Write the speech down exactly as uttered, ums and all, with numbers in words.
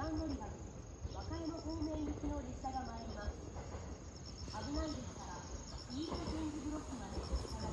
番乗り場に和歌山方面行きの列車が参ります。危ないですから、イーストチェンジブロックまでお下がりください。